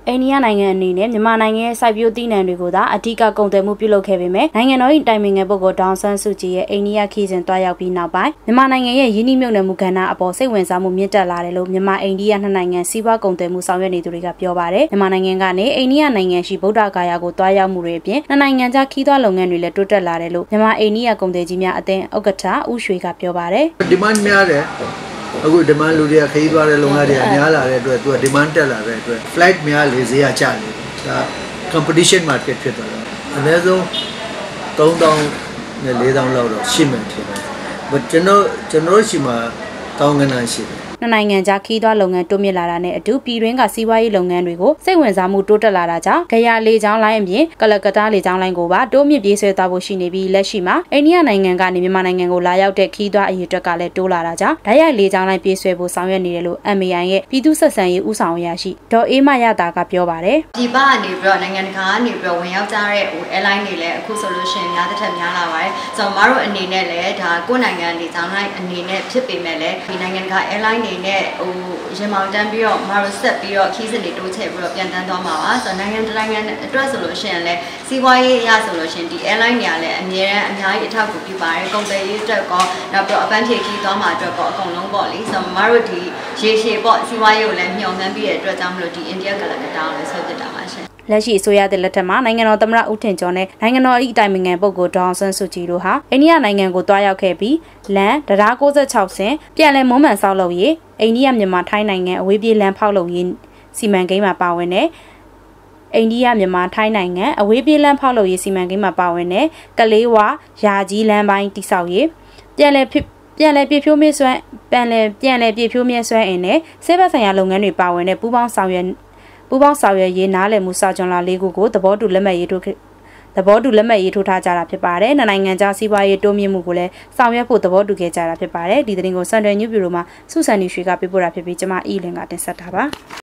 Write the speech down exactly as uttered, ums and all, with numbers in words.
အိန္ဒိယနိုင်ငံအနေနဲ့မြန်မာနိုင်ငံရဲ့စိုက်ပျိုးသီးနှံတွေကိုသာအထူးကုန်သွယ်မှုပြုလုပ်ခဲ့ပေမဲ့နိုင်ငံတော်၏တိုင်ပင်ခံပုဂ္ဂိုလ်ဒေါအောင်ဆန်းစုကြည်ရဲ့အိန္ဒိယခီးစဉ်တွားရောက်ပြီးနောက်ပိုင်းမြန်မာနိုင်ငံရဲ့ရင်းနှီးမြှုပ်နှံမှုကဏ္ဍအပေါ်စိတ်ဝင်စားမှုမြင့်တက်လာတယ်လို့မြန်မာအိန္ဒိယနှစ်နိုင်ငံစီးပွားကုန်သွယ်မှုဆောင်ရွက်နေသူတွေကပြောပါတယ်မြန်မာနိုင်ငံကနေအိန္ဒိယနိုင်ငံရှိဗုဒ္ဓဂါယာကိုတွားရောက်မှုတွေအပြင်နှစ်နိုင်ငံကြားခီးသွွားလုပ်ငန်းတွေလည်းတိုးတက်လာတယ်လို့မြန်မာအိန္ဒိယကုန်သည်ကြီးများအသင်းဥက္ကဋ္ဌဦးရွှေကပြောပါတယ် demand များတယ်အခု demand လူတွေကခရီးသွားတဲ့လုပ်ငန်းတွေများလာတဲ့အတွက်သူက demand တက်လာတဲ့အတွက် flight များလေဈေးကကျနေဒါ competition market ဖြစ်သွားတာအနည်းဆုံး သုံးသောင်းနဲ့ လေးသောင်းလောက်တော့ရှိမှထင်တယ်။ but ကျွန်တော်ကျွန်တော်ရှိမှာတောင်းကနရှိတယ်နှစ်နိုင်ငံကြားခီးသွွားလုပ်ငန်းတိုးမြင့်လာတာနဲ့အတူပြည်တွင်းကစီးပွားရေးလုပ်ငန်းတွေကိုစိတ်ဝင်စားမှုတိုးတက်လာတာကြောင့်ကြရာလေကြောင်းလိုင်းအပြင်ကလကတ္တာလေကြောင်းလိုင်းကိုပါတိုးမြင့်ပြေးဆွဲသွားဖို့ရှိနေပြီးလက်ရှိမှာအိန္ဒိယနိုင်ငံကနေမြန်မာနိုင်ငံကိုလာရောက်တဲ့ခီးသွွားအရေးအတွက်ကလည်းတိုးလာတာကြောင့်ဓာတ်ရိုက်လေကြောင်းလိုင်းပြေးဆွဲဖို့ဆောင်ရွက်နေတယ်လို့ M A I ရဲ့ပြည်သူ့ဆက်ဆံရေးဦးဆောင်အရာရှိဒေါ်အေးမရတာကပြောပါတယ်ဒီပကနေပြီးတော့နိုင်ငံတကာကနေပြီးတော့ဝင်ရောက်ကြတဲ့ဟို airline တွေလည်းအခုဆိုလို့ရှိရင်များတစ်ထပ်များလာပါတယ်ဆိုတော့မတို့အနေနဲ့လည်းဒါကိုယ်နိုင်ငံလေကြောင်းလိုင်းအနေနဲ့ဖြစ်ပေမဲ့လည်းဒီနိုင်ငံတကာ airline တွေနဲ့ဟိုရင်မောင်တန်းပြီးတော့မတို့ဆက်ပြီးတော့ခီးစစ်တွေတိုးချဲ့ပြီးတော့ပြန်တန်းသွားမှာပါဆိုတော့နိုင်ငံတိုင်းအတွက်ဆိုလို့ရှိရင်လည်းစီးပွားရေးအရဆိုလို့ရှိရင်ဒီ airline တွေကလည်းအများအားအများကြီးအထောက်အကူပြုပါတယ်ကုန်သွယ်ရေးအတွက်ကောနောက်ပြီးတော့အပန်းဖြေခီးသွားမှာအတွက်ကောအကုန်လုံးပေါ့လေဆိုတော့မတို့ဒီရေရှည်ပေါ့စီးပွားရေးကိုလည်းမျှော်မှန်းပြီးတဲ့အတွက်ကြောင့်မလို့ဒီအိန္ဒိယကလကတ္တာကိုလည်းဆွဲပြတာပါရှင်လက်ရှိအစိုးရတဲ့လက်ထက်မှာနိုင်ငံတော်သမ္မတဦးထင်ကျော်နဲ့နိုင်ငံတော်၏တိုင်ပင်ခံပုဂ္ဂိုလ်ဒေါအောင်ဆန်းစုကြည်တို့ဟာအိန္ဒိယနိုင်ငံကိုတွားရောက်ခဲ့ပြီးလမ်းတရား၉၆ဆင်ပြန်လည်မွမ်းမံဆောက်လုပ်ရေးအိန္ဒိယမြန်မာထိုင်းနိုင်ငံအဝေးပြေးလမ်းဖောက်လုပ်ရေးစီမံကိန်းမှာပါဝင်တဲ့အိန္ဒိယမြန်မာထိုင်းနိုင်ငံအဝေးပြေးလမ်းဖောက်လုပ်ရေးစီမံကိန်းမှာပါဝင်တဲ့ကလေးဝယာကြီးလမ်းပိုင်းတိစောက်ရေးပြန်လည်ပြန်လည်ပြည့်ဖြိုးမြစွမ်းပြန်လည်ပြန်လည်ပြည့်ဖြိုးမြစွမ်းအင်းနဲ့ဆေးဘက်ဆိုင်ရာလုပ်ငန်းတွေပါဝင်တဲ့ပူးပေါင်းဆောင်ရွက်ပူးပေါင်းဆောင်ရွက်ရေးနားလည်မှုစာချုပ်လာလေးခုကိုသဘောတူလက်မှတ်ရေးထိုးသဘောတူလက်မှတ်ရေးထိုးထားကြတာဖြစ်ပါတယ်။နိုင်ငံခြားစီးပွားရေးတိုးမြင့်မှုကိုလည်းဆောင်ရွက်ဖို့သဘောတူခဲ့ကြတာဖြစ်ပါတယ်။ဒီသတင်းကိုစံတယ်ညူဘီရိုမှာစုစံနေရွှေကပြပို့တာဖြစ်ပြီးကျွန်မအီလင်ကတင်ဆက်တာပါ။